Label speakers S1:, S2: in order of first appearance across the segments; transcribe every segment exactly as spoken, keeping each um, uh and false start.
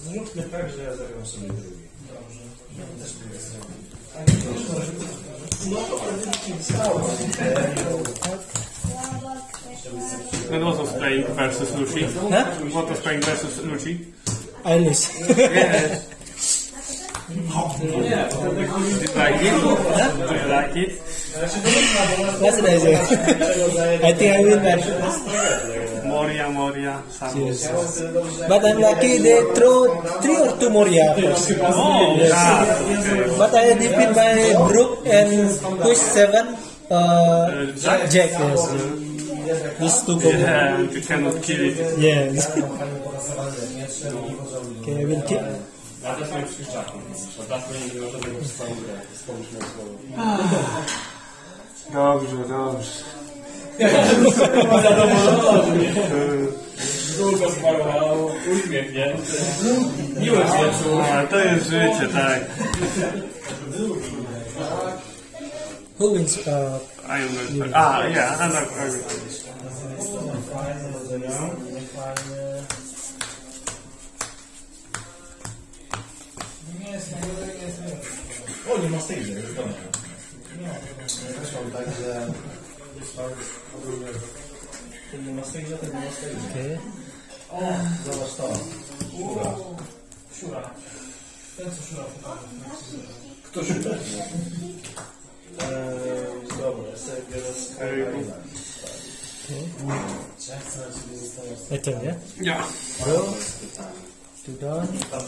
S1: Zróbmy tak, że ja zagram sobie drugi. Dobrze. Ja też mogę zrobić. No to pewnie stało.
S2: And what was playing versus Lucy?
S3: Huh?
S2: What was playing versus Lucy?
S3: I lose.
S2: Yes. Do you like it? Do you like it?
S3: What should I say? I think I win that.
S2: Moria, Moria,
S3: Yes. But I'm lucky they throw three or two Moria first.
S2: Oh,
S3: Yes.
S2: ah, okay.
S3: But I defeat by Brook and push seven. Uh,
S2: Jack?
S3: Jack, yes. These two go.
S2: Yeah, you cannot kill it.
S3: Yes. Okay, I will keep.
S1: Ja też mam krzyżaki. Dawno nie było żadnego przystału grę. Spomnieliśmy słowo.
S2: Dobrze, dobrze.
S1: Zadowolony. Długo smarowało. Uśmiechnięty. Miły wieczór.
S2: A, to jest życie, tak.
S3: Who wins? Uh,
S2: I am not. Ah, yeah, I'm not. I'm not.
S1: O, nie ma stage, jest dobrze. Nie, też mam tak, że... Ten nie ma stage, ten nie ma stage.
S3: okay.
S1: O, zobacz to. Szura. Szura. Ten co szura. Kto szura? Eee, dobra, ja sobie biorę Skyrima.
S3: My turn, yeah?
S2: Yeah.
S3: Go. Two down.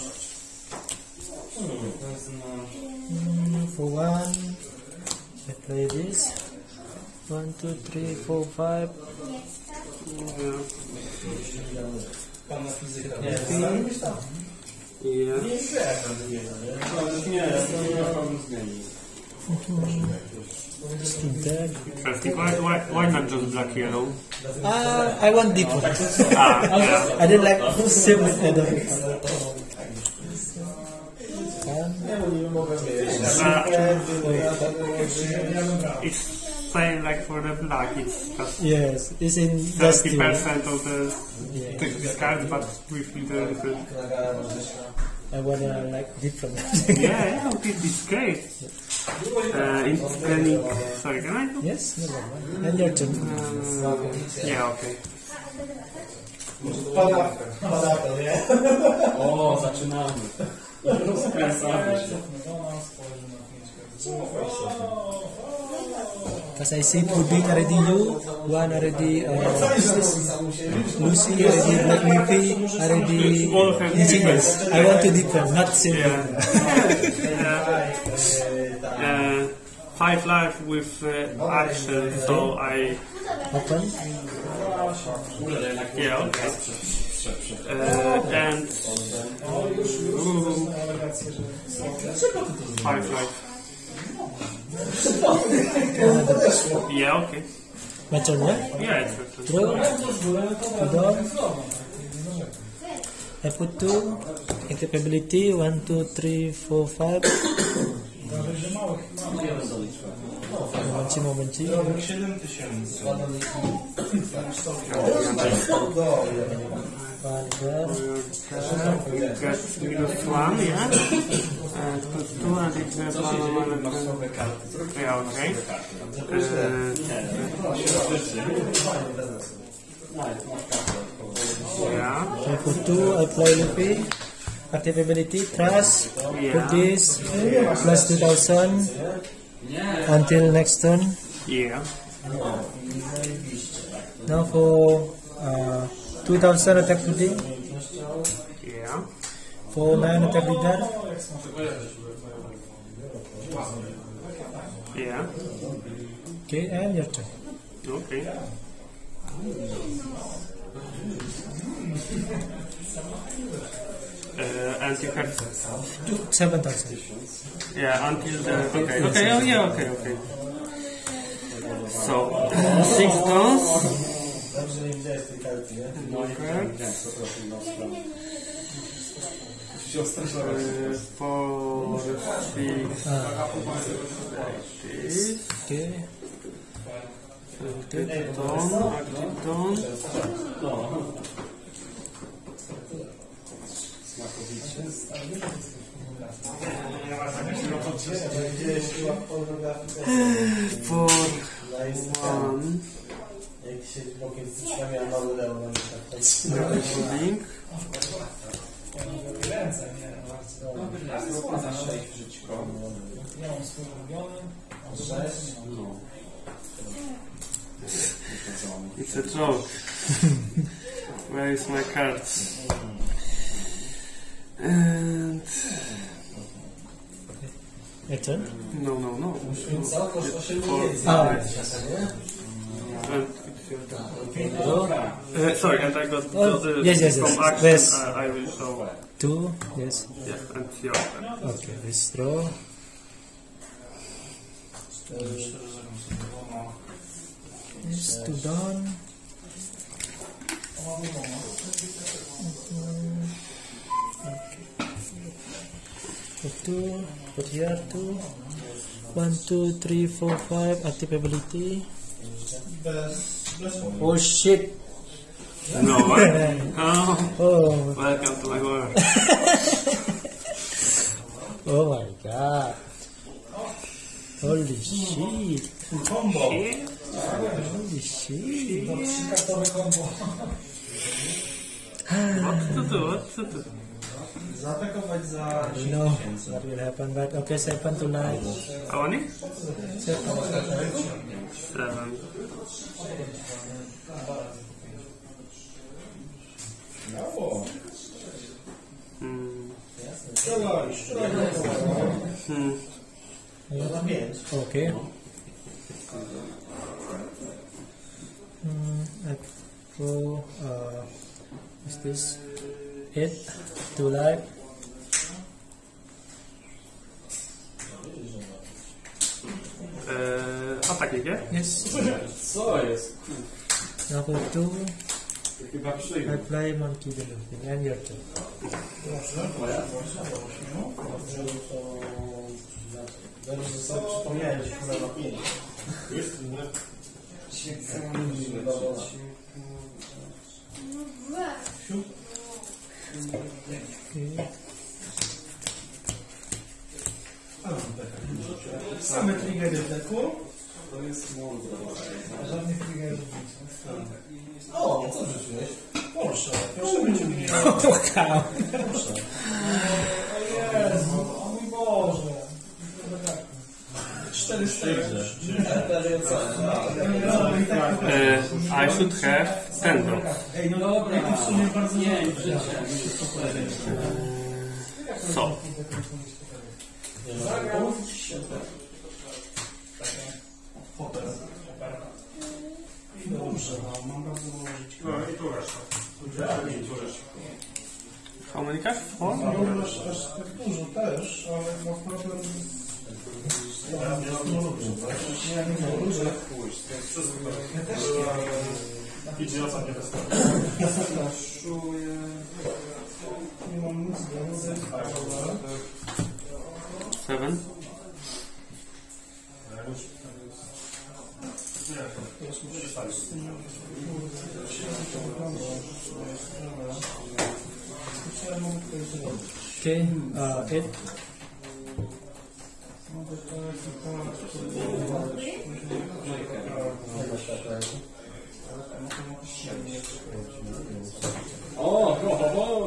S3: Mm, for one, I play this. One, two, three, four, five.
S1: Pana fizyka.
S2: Yeah.
S1: Nie, ja nie mam problemu zmienić.
S3: Skin tag.
S2: Interesting. Why, why, why not just black yellow?
S3: Ah, I want different.
S2: Ah, yeah.
S3: I didn't like same with other.
S2: Uh, it's same like for the black. It's just
S3: Yes, it's in
S2: thirty
S3: dusty.
S2: percent of the
S3: Yeah.
S2: the cards, but with the different.
S3: I wanna like different.
S2: Yeah, yeah, okay, it's great. Uh, in, can you, sorry, can I do?
S3: Yes, no problem. And your turn.
S2: Uh, yeah, okay.
S1: Padawka. Padawka, nie? O, zaczynamy. Rozkręcamy się.
S3: Because I see two big already you, one already uh, Lucy, already Black Miffy, already Ingenious. I want to different, not same.
S2: Yeah. Uh, five life with uh, action, so I.
S3: Open.
S2: Yeah, okay. Uh, and. Ooh, five life. Yeah, okay.
S3: My turn, yeah?
S2: Yeah, it's
S3: Draw. Two down. I put two. Incapability. One, two, three, four, five. Momencie, momencie.
S1: siedem tysięcy.
S3: One there.
S2: Get minus one, yeah. And put two and it's a one. Yeah, okay. Uh, yeah.
S3: I put two. I play Luffy. Active ability. Trust. Put this. Plus two thousand. Until next turn.
S2: Yeah.
S3: Now for uh, two thousand attack today.
S2: Yeah.
S3: For nine attack leader.
S2: Yeah.
S3: Okay, and your turn.
S2: Okay. Uh, and you have
S3: seven thousand.
S2: yeah until the okay okay oh yeah okay okay. So uh, six stones. Uh, four, six,
S3: Ah.
S2: like this.
S3: Okay.
S2: Active tone, active tone. For one.
S1: Jak się bokiem wciskamy, a mały leon
S2: Link.
S1: ręce, nie? Bardzo sześć żyćko. Ja mam swój ulubiony. sześć.
S2: It's a joke. Where is my cards? And
S3: My turn?
S2: no, no, no.
S3: Ah.
S2: And it's your turn. Uh, sorry, and I got
S3: Oh,
S2: the
S3: yes, yes,
S2: from
S3: yes.
S2: action.
S3: Yes.
S2: Uh, I will show.
S3: Two, yes.
S2: Yeah, and your turn.
S3: Okay, let's draw. Yes, two down. Put two, put here two. One, two, three, four, five. Active ability. Oh shit!
S2: No, what? Oh,
S3: Oh,
S2: welcome to my world.
S3: oh my god! Holy shit!
S1: Combo.
S3: Holy shit!
S2: What to do? What to do?
S1: Zaatakować za
S3: I know what will happen, but okay, seven tonight.
S2: How many?
S3: Seven.
S2: Seven.
S1: Brawo.
S2: Hmm.
S1: Strzelaj, strzelaj.
S2: Hmm.
S1: Na pięć.
S3: Okay. Mm, I go. Uh, what's this? Eight. Two life.
S2: Uh, attacking, yeah?
S3: Yes.
S1: Co jest?
S3: Number two.
S1: Chyba
S3: I
S1: przyjmę.
S3: play monkey the thing and your turn.
S1: Dobrze, to... Dobrze, że sobie przypomniałem, że chyba na pięć.
S3: Okay.
S1: Same triggery w deku. To jest mądre. Żadnych triggerów nie. O, co rzuciłeś? Proszę, proszę będzie mnie.
S3: Wow.
S1: Proszę. O Jezu, o mój Boże. Cztery stage.
S2: Uh, I should have ten drops.
S1: Ej, no dobra, i w sumie bardzo nie,
S2: So.
S1: Dobrze, no, mam bardzo dużo życia.
S4: No i tu reszta.
S2: How many cards? Four?
S1: Nie mam aż, aż tak dużo też, ale no problem... Ja nie lubię, ja nie lubię. Ja też nie.
S4: Idzie ostatnie testowe.
S1: Ja zaszuję. Nie mam nic więcej.
S2: Seven.
S3: Okay, uh, eight.
S1: O, ho, ho, ho.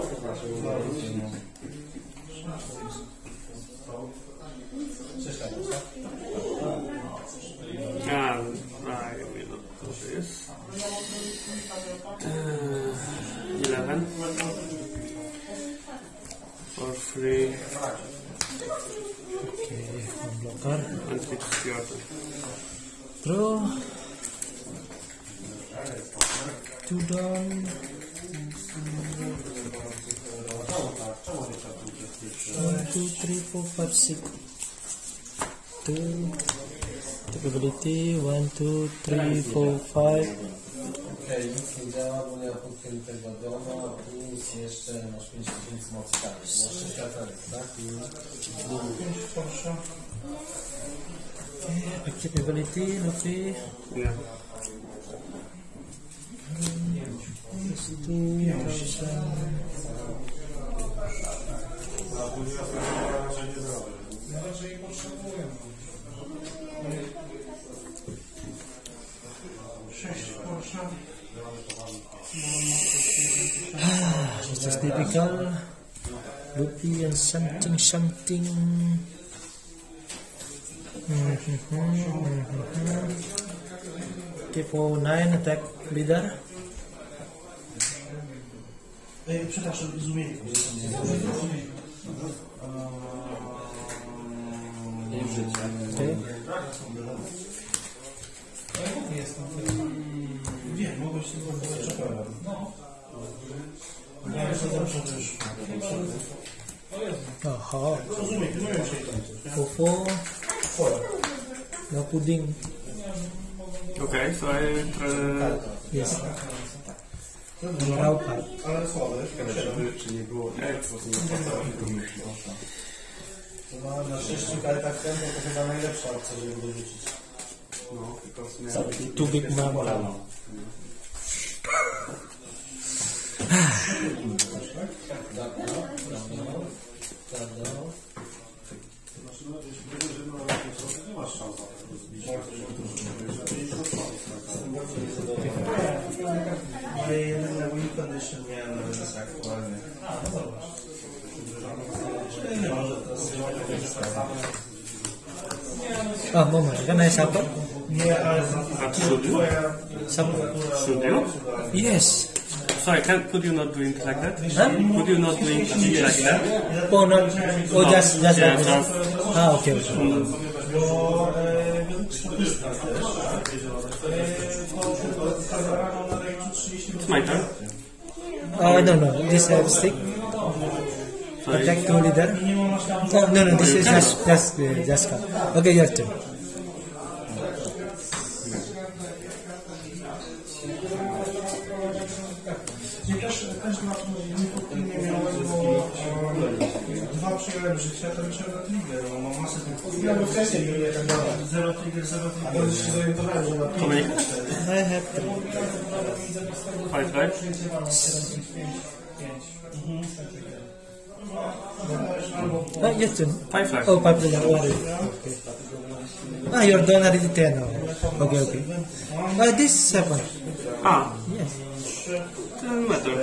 S2: Ah, I will not do this. Uh, Eleven. For three.
S3: Okay, one blocker.
S2: And it's your turn.
S3: Draw. Two down. One, two, three, four, five, six. Two. Ability. One, two, three, four, five.
S1: Okej, nic nie działa, bo nie ma podpiętego doma, plus jeszcze masz pięć tysięcy mocy kary. Masz sześć latarek, tak? pięć proszę.
S3: Active ability. Luffy.
S2: Yeah.
S3: Two thousand.
S1: Ja raczej potrzebuję. sześć Porsche.
S3: This is typical. Loopy and something something. Mm-hmm, mm-hmm. Okay, for nine attack leader.
S1: Ej, przepraszam, z umiejętą.
S3: Okay.
S1: Wiem, mogłeś się zrobić czekałem. Ja już to zawsze też.
S3: Aha.
S1: Rozumiem, pilnuję się.
S3: Fofo. No pudding.
S2: Okay, so I try...
S3: Yes. Rauka.
S1: Ale słabe. To ma na szczęście, ale tak ten to chyba najlepsza opcja, żeby go rzucić.
S3: Too big mama.
S1: Ale jedyne win condition miałem na rynku aktualnie. A, no zobacz. Nie może teraz
S3: Ah, moment. Can I supper?
S1: nie, ale
S2: But should you?
S3: Supper.
S2: Should you?
S3: Yes.
S2: Sorry, can, could you not do it like that?
S3: Huh?
S2: Could you not do it like that?
S3: Oh, not. Oh, just, just
S2: Yeah,
S3: like
S2: just...
S3: this. Ah, okay. okay.
S1: bo według statystyk też to zabrano na ręki trzydzieści
S2: It's my turn.
S3: Uh, no, no. This have stick.
S2: Sorry.
S3: Attack to leader. Oh, no, no. This is just, just, uh, just cut. Okay, your turn.
S1: Ja też, też na tym nie miałem, bo e, dwa przyjąłem życia, to myślałem na trigger, bo mam masę tych... Ja bo wcześniej byli jak dalej. Zero trigger, zero trigger. A może się zorientowałem, że na
S2: How many?
S3: I have three.
S2: Five, right?
S3: Ah, your turn.
S2: Five flags.
S3: Oh, five leader. What is it? Okay. Ah, you're done already ten now. Okay, okay. Ah, this seven.
S2: Ah,
S3: Yes.
S2: doesn't matter.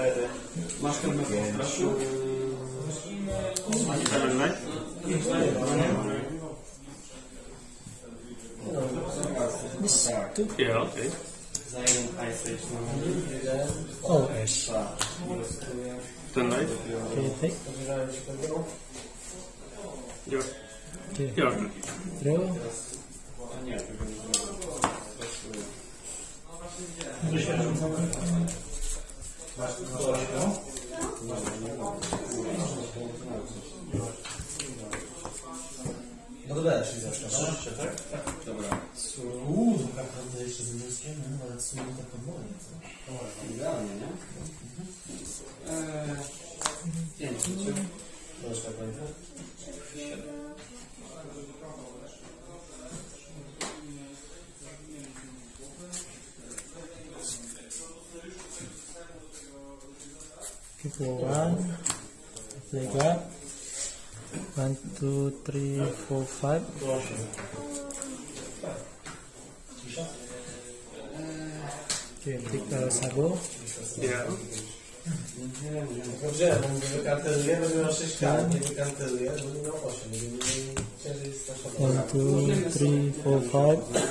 S2: Seven, right?
S3: This two.
S2: Yeah, okay.
S3: Oh, yes.
S2: Ten, right?
S3: Okay, take.
S2: Your,
S3: Okay.
S2: your turn.
S3: Throw.
S1: No to dajesz mi zawsze, no? Tak? Dobra. Uuu, tak naprawdę jeszcze z angielskim, ale sumie taka moja, co? Idealnie, nie? Eee... Pięć, czy? Proszę, tak będzie?
S3: Okay, for one. Play that. One, two, three, four, five. Okay, take uh, Sabo.
S2: Yeah.
S1: Dobrze, bo wykarteluję, będę miał sześć kart, nie wykarteluję, będę miał osiem, będę miał ciężej strasznie.
S3: One, two, three, four, five.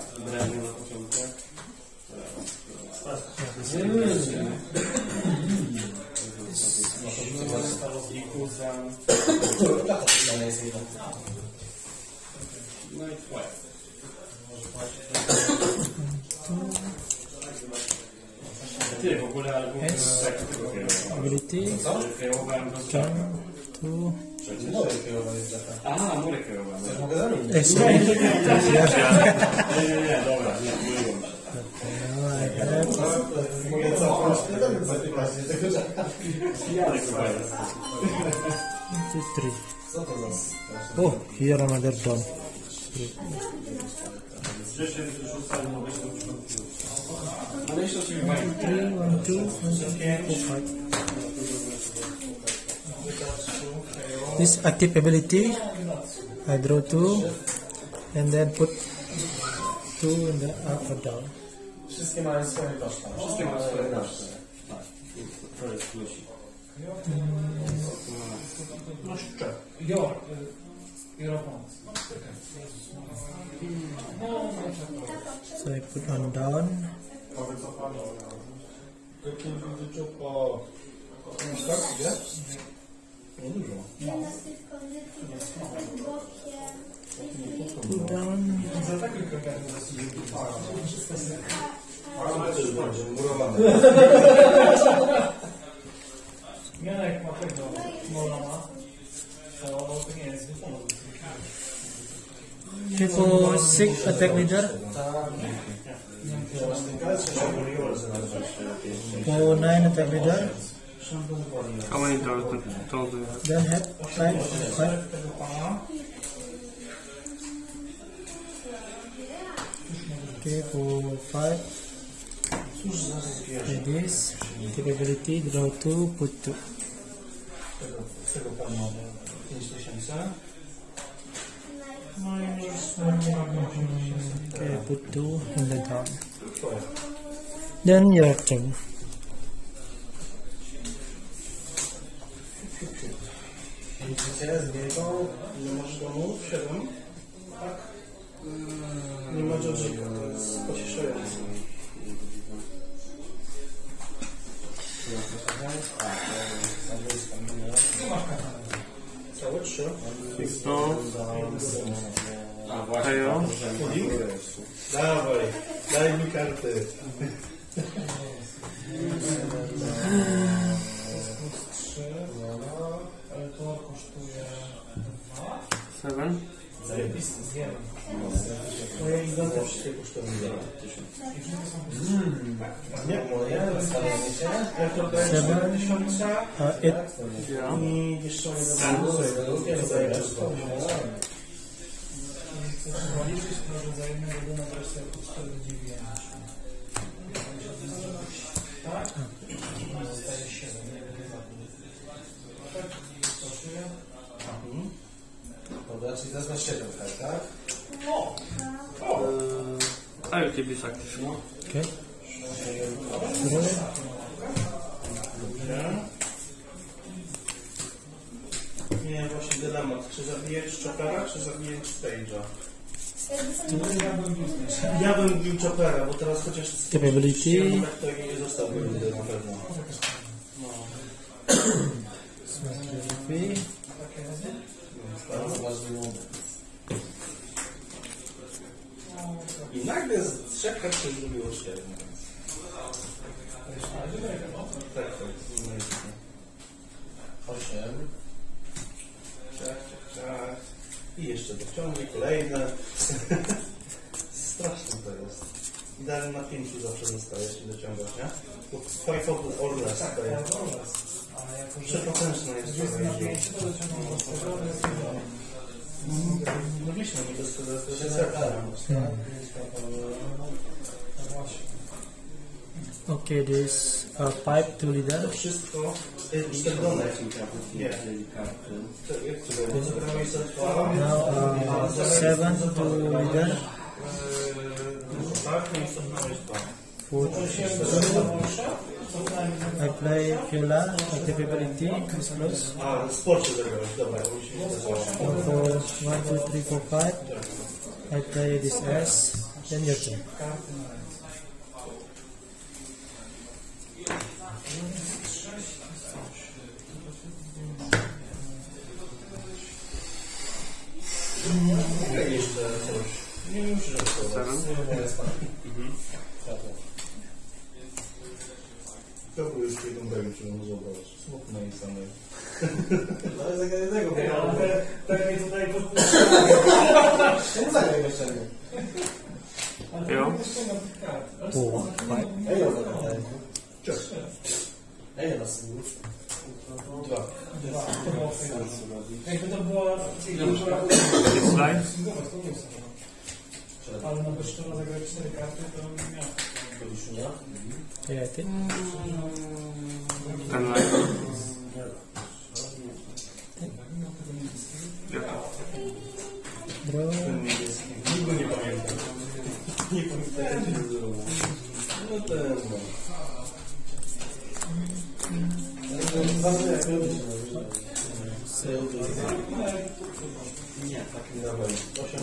S1: Ty, w ogóle albo...
S3: Yes. Ability. Can. Two.
S1: Moje kierowanie jest taka.
S2: A, murek kierowany.
S1: Coś mogę zamienić?
S3: Yes, sorry.
S2: Nie, nie, nie, dobra, nie, myliłem.
S3: Now I have
S1: Mogę cofnąć, nie będę zapytać, nie tego czeka.
S2: Janek chyba jest.
S3: two, three.
S1: Co to za straszne?
S3: Oh, here another done. Three.
S2: Ale jeszcze ci wymawiam.
S3: Three, one, two, one, two, three, four, five. this active ability. I draw two, and then put two in the up or down.
S1: Wszystkie mają swoje koszta. Wszystkie mają swoje koszta. Tak. Projekt plusik. No szczep. Jo.
S3: So I put one down.
S1: O. Tak, gdzie? Nie dużo.
S3: Two down.
S1: Ale to już będzie murowane.
S4: Mianek ma tego Molana, to nie jest wypomógł.
S3: Triple six attack leader. Four nine attack leader.
S2: How many doors do you have?
S3: Then have five five. Okay, four five. Like this. Capability, draw two, put two.
S1: Z tego pana pięć tysięcy. No i już...
S3: Okay, put two in the down. Then your turn.
S1: Widzicie, z niego nie masz domu? siedem? Tak? Nie ma Georgika, to jest pocieszające. Całe trzy.
S2: No. Hejo.
S1: Dawaj, daj mi karty.
S4: Ale to kosztuje dwa.
S2: Seven.
S1: Zajebisty.
S4: Wiem.
S1: Moje giganty wszystkie kosztują tysiąc. Nie, moje, stawiamy się. Ja to daję cztery tysiące
S3: Uh, eight.
S2: Yeah.
S1: i jeszcze nie drugie zajęcie.
S4: Policzyć proszę za jednego duna wersję cztery dziewięć. Tak? Zostaje siedem, nie wiem za to. Tak? Kosztuje?
S1: Dobra, czyli to jest na siedem, tak?
S2: Uh, I will keep this active.
S3: Okay.
S1: Nie, właśnie dylemat. Czy zabijać Chopera, czy zabijać Stage'a? Ja bym bił Chopera, bo teraz chociaż...
S3: Capability.
S1: To nie zostałbym nigdy na pewno. No.
S3: Three.
S1: Bardzo ważny moment. I nagle z trzech kart się zrobiło siedem. Tak, tak. Osiem. Ciach, ciach, ciach. I jeszcze dociągnie kolejne. Straszne to jest. Idealnie na pięciu zawsze zostajesz i dociągasz, nie? Bo five of the Orlas tutaj.
S4: Ale jako, że
S1: Przepotężne jest to.
S4: na pięć, to dociągnął z tego, to jest jedno.
S1: No myślę, że to jest to jest recepta.
S3: Okay, this uh, pipe to leader.
S1: To wszystko jest czerwone. Nie. To jak to było? Zabrałeś za dwa.
S3: Now uh, seven to leader.
S1: Tak, nie cofnąłeś dwa.
S3: Four. I play Fiola, active ability, is close.
S1: A, sport się zagrałeś, dobra.
S3: One, four, one, two, three, four, five. I play this S, then your turn.
S1: Jak jeszcze coś? Nie wiem, że to jest. To był już jeden brak, czy on zobacz. Smutno i samej. Ale zagadaj tego, bo ja
S4: Tak mnie tutaj
S1: nie zagraj jeszcze nie.
S2: Jo.
S3: Four, five.
S1: Ej, ja zagadaj. Cześć. Ej, raz. Dwa.
S4: dwa. To było fajne. Jakby to było...
S2: It's live.
S4: Ale na bezszczerze zagrać cztery karty, to nie miał.
S3: Yeah, I think.
S2: Ten live.
S3: Draw.
S1: Niego nie pamiętam. Nie pamiętam, jak się nazywało. No ten, no. Ważne jak ludzie się nazywa. Nie, tak nie dawaj. osiem?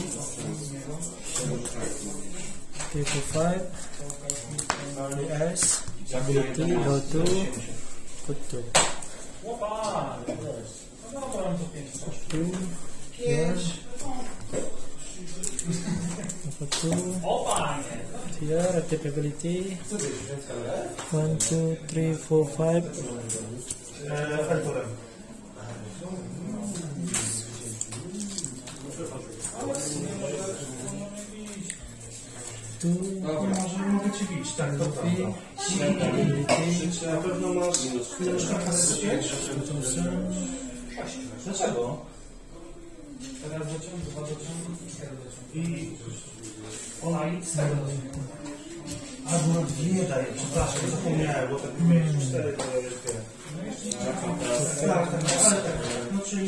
S3: three to five. Only S. Ability. Go to. Put two. Two. Yes. Put two. Here, active ability. One, two, three, four, five.
S1: Feltorem.
S3: Two.
S1: Może mogę ci bić, tak, to prawda.
S3: Ability.
S1: Na pewno masz troszkę kasy. Dlaczego?
S4: Teraz dociąg, dwa dociągi i cztery dociągi.
S1: I ona nic z tego. Albo na dwie daje, przepraszam, zapomniałem, bo tak miałeś cztery, to jest dwie. Tak, tak, ale tak. No czyli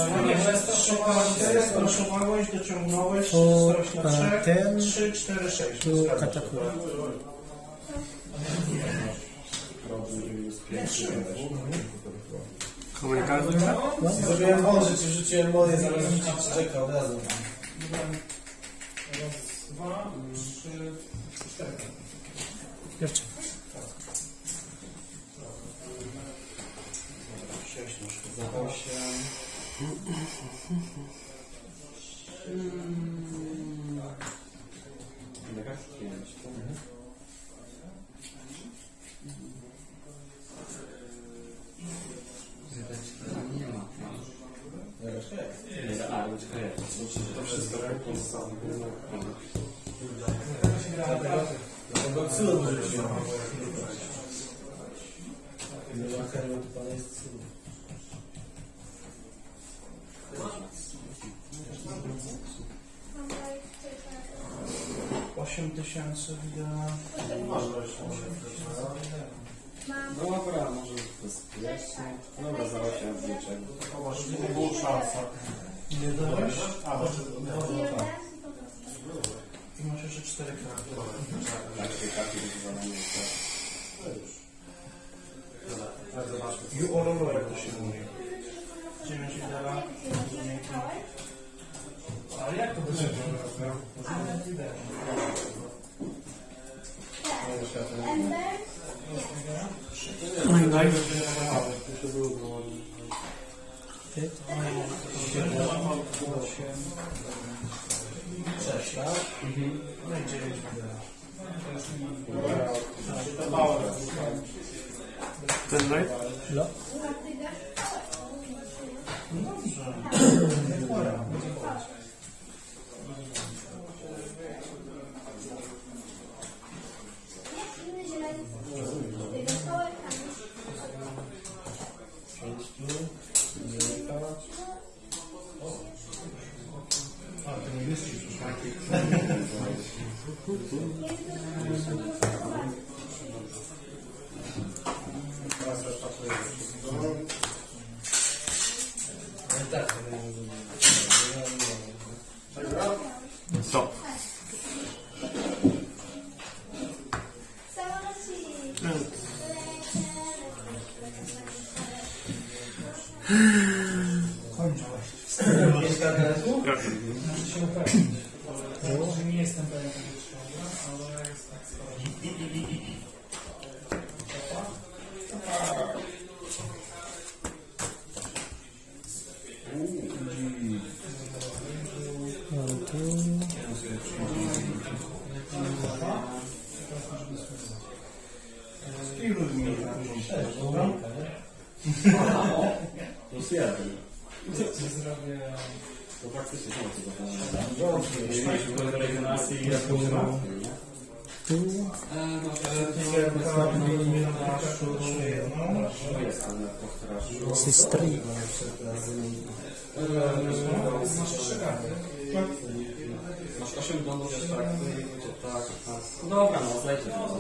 S1: straszowałeś, dociągnąłeś, zostałeś na trzech, trzy, cztery, sześć.
S3: Tu katakura.
S2: Komunikacja?
S1: Zrobiłem mądrze, ci wrzuciłem moje, zamiast rzucić czeka od razu.
S4: Raz, dwa, trzy, cztery.
S3: Jeszcze.
S1: sześć masz za osiem. To wszystko ręką sam. Dlatego cud wrzuciłem. Nie ma karmy, to pana jest cud. osiem tysięcy wideo.
S5: No dobra, może bezpiecznie. Dobra, za osiem wliczek.
S1: Nie było szansa. Nie dałeś? A, dobrze. I masz jeszcze cztery karty.
S5: Tak, tej karty do zadania jest.
S1: No już. Zobaczmy. You all over, jak to się mówi. dziewięć wideo.
S4: Ale jak to będzie?
S2: No i daj.
S1: sześć, tak? No i dziewięć wideo.
S2: Ten daj.
S3: No.
S1: A, to nie jest już teraz rozpatruję wszystko. Tak,
S2: Stop.
S1: kończyłeś.
S4: Muszę się upewnić. Może nie jestem pewien tego ściąga, ale jest tak skoro.
S3: One, two.
S1: Ilu mi dobra?
S5: Plus jeden.
S4: Zrobię...
S5: To praktycznie są tego. Mieliśmy do regeneracji i regeneracji, nie?
S3: Two.
S5: To jest ten postrasz.
S3: This is three.
S4: Masz trzy karty.
S5: Masz osiem donów, tak? Tak, tak. No dobra, no, zlejcie to.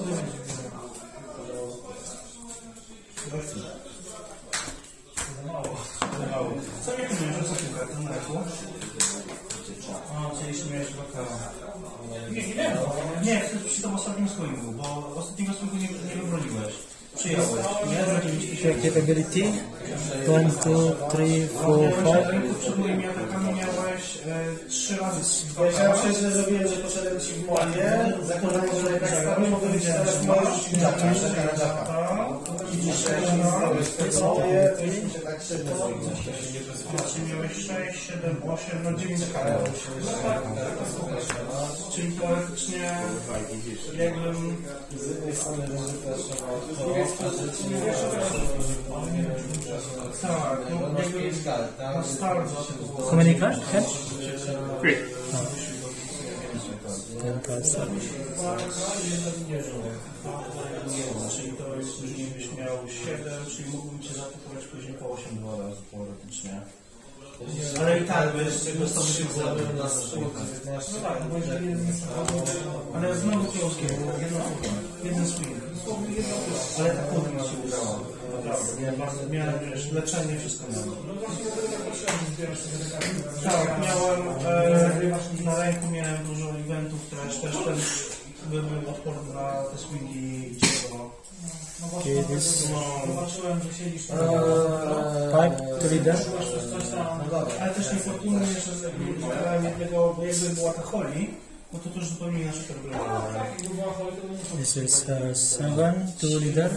S4: Za mało.
S1: Co jak nie wiem, że za kartę na ręku. O, chcieliśmy mieć lokala. Nie, nie wiem. Nie, przy tym ostatnim swingu, bo ostatniego swingu nie, nie wybroniłeś. Przyjąłeś. Nie,
S3: Capability. One, two, three, four, five.
S1: przed moimi atakami miałeś e, trzy razy.
S4: Ja przecież że zrobiłem, że poszedłem ci w młodzie, zakładając, że tak samo mogę być teraz możesz i tak jeszcze na żaka. I sześć, no, to jest się tak średnio zrobić.
S1: Czyli miałeś sześć, siedem, osiem, no dziewięć kart. Czyli teoretycznie jakbym...
S4: Z jednej strony, że też to, a z drugiej
S1: Tak, no jakby na start.
S3: How many cards? Ten?
S2: Three.
S3: Ten cards.
S1: Czyli to jest, później byś miał siedem, czyli mógłbym cię zaatakować później po osiem dwa razy teoretycznie. Ale i tak, bez tego to by się zabił na spółkę. No tak, bo ale znowu polskie, jedno jeden swing. Ale ta kurwa mi się udała. Naprawdę, miałem wiesz, leczenie, wszystko miałem. Tak, miałem e, na ręku miałem dużo eventów, też też też były odporne na te swingi i ciepło.
S3: Okay, this
S1: Zobaczyłem, że siedzisz
S3: five to leader.
S1: ale też niefortunnie, że wybrałem jednego, bo jakby była ta Holly, no to też zupełnie inaczej to wyglądało.
S3: This is uh, seven to leader.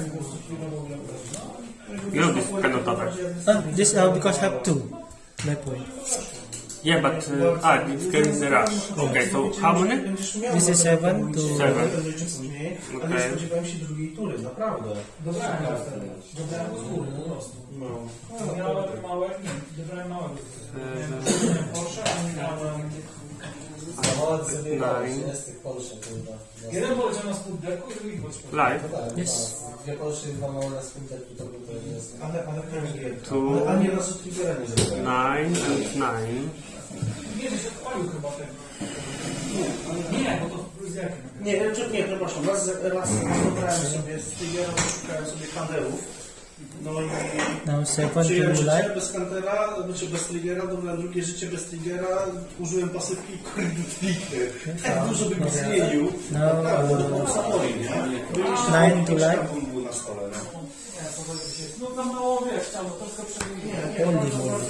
S2: No, this cannot attack.
S3: Uh, this uh, because I have two. My point.
S2: Yeah, but uh, ah, it carries the rush. Okay, so how many?
S3: This is seven to
S2: Seven.
S1: Później, ale nie
S2: Okay.
S1: spodziewałem się drugiej tury, naprawdę.
S4: Dobrałem wtedy. Dobrałem skóry, po prostu.
S1: No.
S4: Miałem małe, nie, dobrałem małe.
S1: Porsche, a nie miałem...
S4: Zawodź sobie
S2: Nine.
S4: z tych Porsche, kurwa.
S6: Jeden poleciał na spóddeku i drugi poleciał.
S2: Live.
S3: Yes.
S4: Dwie Porsche i dwa małe na spódniku, to by to jest.
S1: Ale, ale też gierka.
S2: Tu.
S1: Ale ani razu triggera nie zrobiłem.
S2: Nine and nine.
S6: Nie, że się odpalił chyba ten. Nie, bo to plus jakie.
S1: Nie, czy nie, przepraszam, raz, raz dobrałem sobie z triggerem, szukałem sobie kandelów. No i
S3: Now seven
S1: przyjąłem
S3: to
S1: życie
S3: light.
S1: bez kantera, znaczy bez triggera, dobrałem drugie życie bez triggera, użyłem pasywki i kurde trigger. Tak dużo bym zmienił.
S3: No,
S1: Naprawdę, to
S3: uh,
S1: było samoi, nie? Bo jeszcze
S3: Nine to
S1: jakiś
S3: light.
S1: tampon był na stole, no.
S6: No tam mało wiesz, tam troszkę przewiduje.
S3: Only more.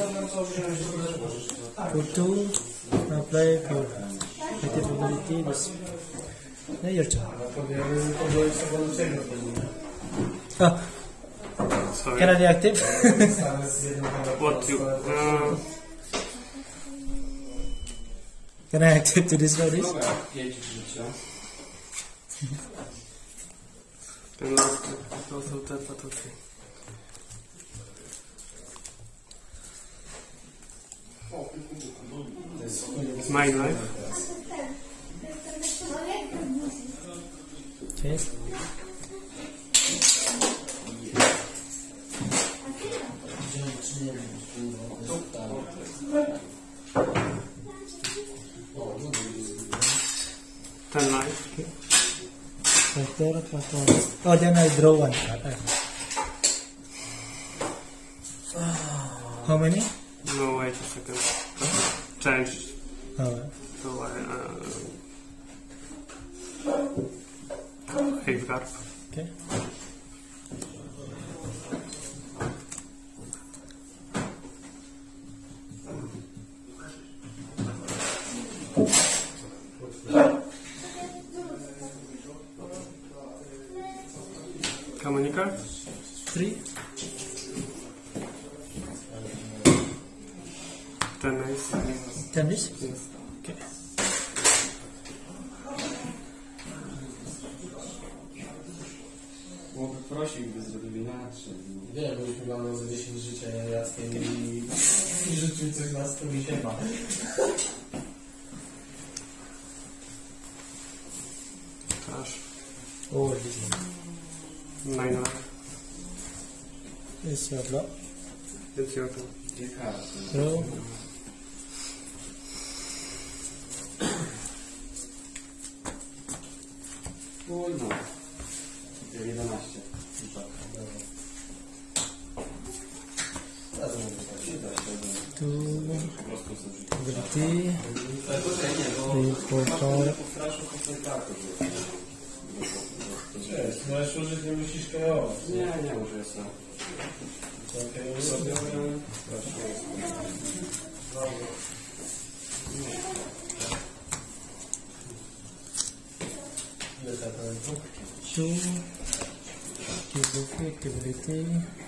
S3: For two, apply for capability. This. Now your turn.
S1: Podjąłem sobie ludzkiego pewnie.
S3: Oh,
S2: Sorry.
S3: can I deactive?
S2: What you? Uh,
S3: Can I active to destroy this?
S5: Dobra, pięć życia.
S2: ten last, to są te patoki. Mine life.
S3: Okay.
S2: Ten life.
S3: Factor, factor. Oh, then I draw one card. How many?
S2: No, wait a second. Changed.
S3: Oh,
S2: So I. Uh, Hate Garp.
S3: okay.
S2: How many cards?
S3: Three.
S2: Ten nice.
S3: Ten this?
S2: Yes.
S3: Okay.
S5: Byłoby prosił, by zrobił inaczej.
S4: Wiem, bo już miałem za dziesięć życia Jackiem i, i rzucił coś na sto mi się ma.
S2: Trash.
S3: Oh, this one.
S2: Nine life.
S3: It's your block.
S2: It's your turn.
S5: Dwie karty.
S3: Draw.
S5: Uj, no. jedenaście. I tak.
S4: Teraz mogę tak.
S5: Nie da się.
S3: Two. ability, three, four, five.
S4: Cześć, możesz użyć, nie musisz kejować.
S5: Nie, nie użyję sobie.
S4: Sobie ile ta to
S3: Two, cube ability,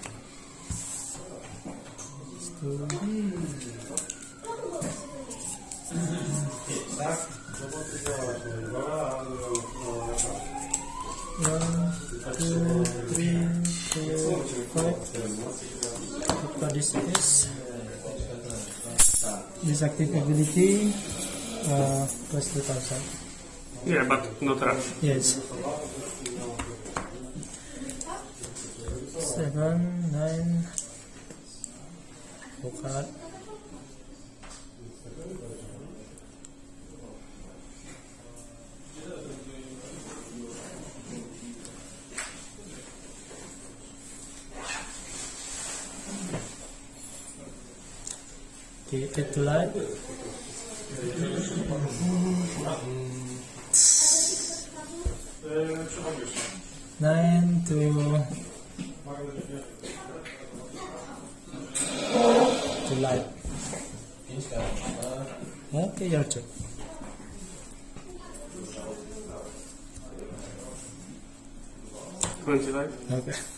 S3: two,
S4: tak? Roboty działać nie ma, ale
S3: one, two, three, four, five. What is this? This active ability, uh, plus two thousand.
S2: Yeah, but not rush.
S3: Yes. Seven, nine, four card. Okay, take to light. Nine to to light. Okay, your turn.
S2: twenty life.
S3: Okay.